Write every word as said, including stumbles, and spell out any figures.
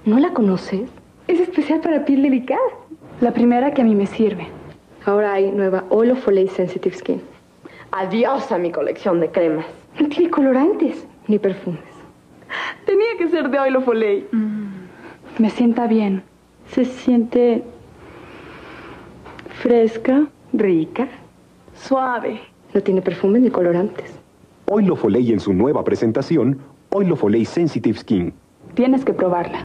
¿No la conoces? Es especial para piel delicada. La primera que a mí me sirve. Ahora hay nueva Oil of Olay Sensitive Skin. Adiós a mi colección de cremas. No tiene colorantes ni perfumes. Tenía que ser de Oil of Olay. Mm. Me sienta bien. Se siente fresca, Rica. suave. No tiene perfumes ni colorantes. Oil of Olay en su nueva presentación, Oil of Olay Sensitive Skin. Tienes que probarla.